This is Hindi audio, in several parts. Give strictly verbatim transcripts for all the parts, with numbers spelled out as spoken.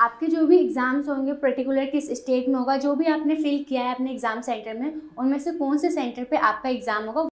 आपके जो भी एग्ज़ाम्स होंगे पर्टिकुलर किस स्टेट में होगा, जो भी आपने फिल किया है अपने एग्ज़ाम सेंटर में, उनमें से कौन से सेंटर पे आपका एग्ज़ाम होगा।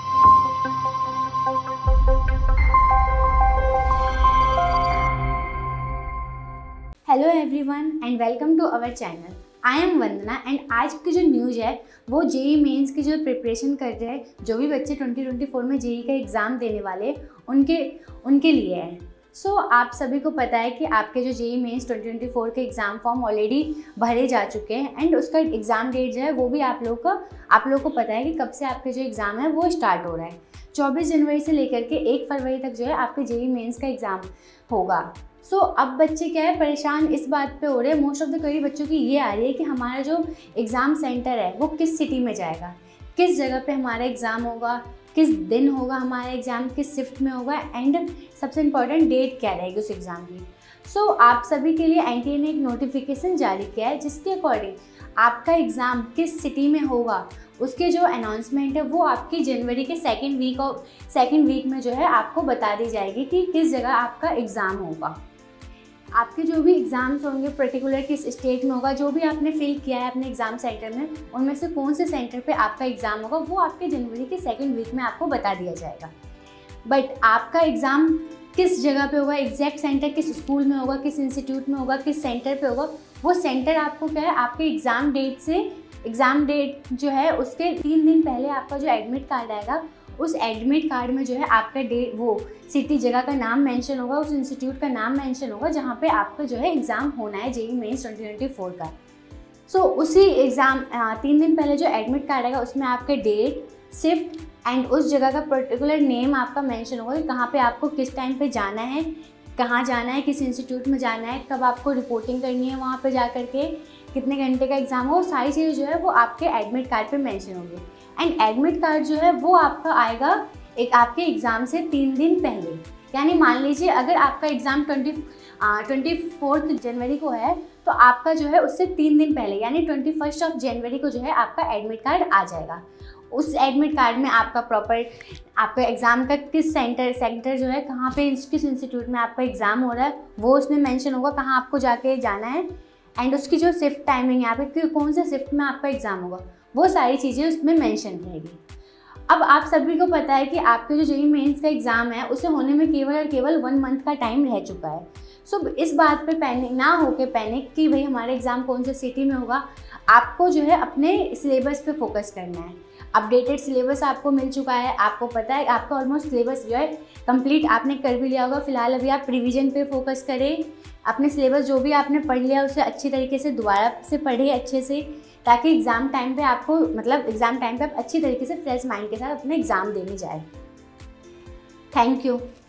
Hello everyone and welcome to our channel. I am Vandana and आज की जो न्यूज़ है वो जेई मेंस की जो प्रिपरेशन कर रहे हैं, जो भी बच्चे ट्वेंटी ट्वेंटी फोर में जेई का एग्ज़ाम देने वाले उनके उनके लिए है। सो so, आप सभी को पता है कि आपके जो JEE Mains twenty twenty four के एग्ज़ाम फॉर्म ऑलरेडी भरे जा चुके हैं एंड उसका एग्ज़ाम डेट जो है वो भी आप लोग का आप लोग को पता है कि कब से आपके जो एग्ज़ाम है वो स्टार्ट हो रहा है। चौबीस जनवरी से लेकर के एक फरवरी तक जो है आपके जेई मेंस का एग्ज़ाम होगा। सो so, अब बच्चे क्या है परेशान इस बात पे हो रहे हैं, मोस्ट ऑफ द कई बच्चों की ये आ रही है कि हमारा जो एग्ज़ाम सेंटर है वो किस सिटी में जाएगा, किस जगह पे हमारा एग्ज़ाम होगा, किस दिन होगा हमारा एग्ज़ाम, किस शिफ्ट में होगा एंड सबसे इम्पॉर्टेंट डेट क्या रहेगी उस एग्ज़ाम की। सो so, आप सभी के लिए एनटीए ने एक नोटिफिकेशन जारी किया है जिसके अकॉर्डिंग आपका एग्ज़ाम किस सिटी में होगा उसके जो अनाउंसमेंट है वो आपकी जनवरी के सेकेंड वीक और सेकेंड वीक में जो है आपको बता दी जाएगी कि किस जगह आपका एग्ज़ाम होगा। आपके जो भी एग्ज़ाम्स होंगे पर्टिकुलर किस स्टेट में होगा, जो भी आपने फिल किया है अपने एग्ज़ाम सेंटर में, उनमें से कौन से सेंटर पे आपका एग्ज़ाम होगा वो आपके जनवरी के सेकेंड वीक में आपको बता दिया जाएगा। बट आपका एग्ज़ाम किस जगह पे होगा, एग्जैक्ट सेंटर किस स्कूल में होगा, किस इंस्टीट्यूट में होगा, किस सेंटर पे होगा, वो सेंटर आपको क्या है आपके एग्ज़ाम डेट से एग्ज़ाम डेट जो है उसके तीन दिन पहले आपका जो एडमिट कार्ड आएगा उस एडमिट कार्ड में जो है आपका डेट वो सिटी जगह का नाम मेंशन होगा, उस इंस्टीट्यूट का नाम मेंशन होगा जहाँ पे आपका जो है एग्ज़ाम होना है JEE Mains twenty twenty four का। सो so, उसी एग्ज़ाम तीन दिन पहले जो एडमिट कार्ड आएगा उसमें आपके डेट, शिफ्ट एंड उस जगह का पर्टिकुलर नेम आपका मेंशन होगा कि कहाँ पे आपको किस टाइम पे जाना है, कहाँ जाना है, किस इंस्टीट्यूट में जाना है, कब आपको रिपोर्टिंग करनी है वहाँ पे जा कर के, कितने घंटे का एग्ज़ाम हो, सारी चीज़ें जो है वो आपके एडमिट कार्ड पे मेंशन होंगी। एंड एडमिट कार्ड जो है वो आपका आएगा एक आपके एग्ज़ाम से तीन दिन पहले। यानी मान लीजिए अगर आपका एग्ज़ाम ट्वेंटी ट्वेंटी फोर्थ जनवरी को है तो आपका जो है उससे तीन दिन पहले यानी ट्वेंटी फर्स्ट ऑफ जनवरी को जो है आपका एडमिट कार्ड आ जाएगा। उस एडमिट कार्ड में आपका प्रॉपर आपका एग्ज़ाम का किस सेंटर सेंटर जो है कहाँ पे किस इंस्टीट्यूट में आपका एग्ज़ाम हो रहा है वो उसमें मेंशन होगा, कहाँ आपको जाके जाना है एंड उसकी जो शिफ्ट टाइमिंग है यहाँ पे कौन से शिफ्ट में आपका एग्ज़ाम होगा वो सारी चीज़ें उसमें मेंशन रहेगी। अब आप सभी को पता है कि आपके जो जेई मेंस का एग्ज़ाम है उसे होने में केवल और केवल वन मंथ का टाइम रह चुका है। सो so, इस बात पे पैनिक ना होके पैनिक कि भाई हमारा एग्ज़ाम कौन से सिटी में होगा, आपको जो है अपने सिलेबस पे फोकस करना है। अपडेटेड सिलेबस आपको मिल चुका है, आपको पता है आपका ऑलमोस्ट सिलेबस जो है कंप्लीट आपने कर भी लिया होगा। फिलहाल अभी आप रिवीजन पे फोकस करें, अपने सिलेबस जो भी आपने पढ़ लिया उसे अच्छी तरीके से दोबारा से पढ़े अच्छे से, ताकि एग्ज़ाम टाइम पे आपको मतलब एग्ज़ाम टाइम पे आप अच्छी तरीके से फ्रेश माइंड के साथ अपने एग्ज़ाम देने जाए। Thank you.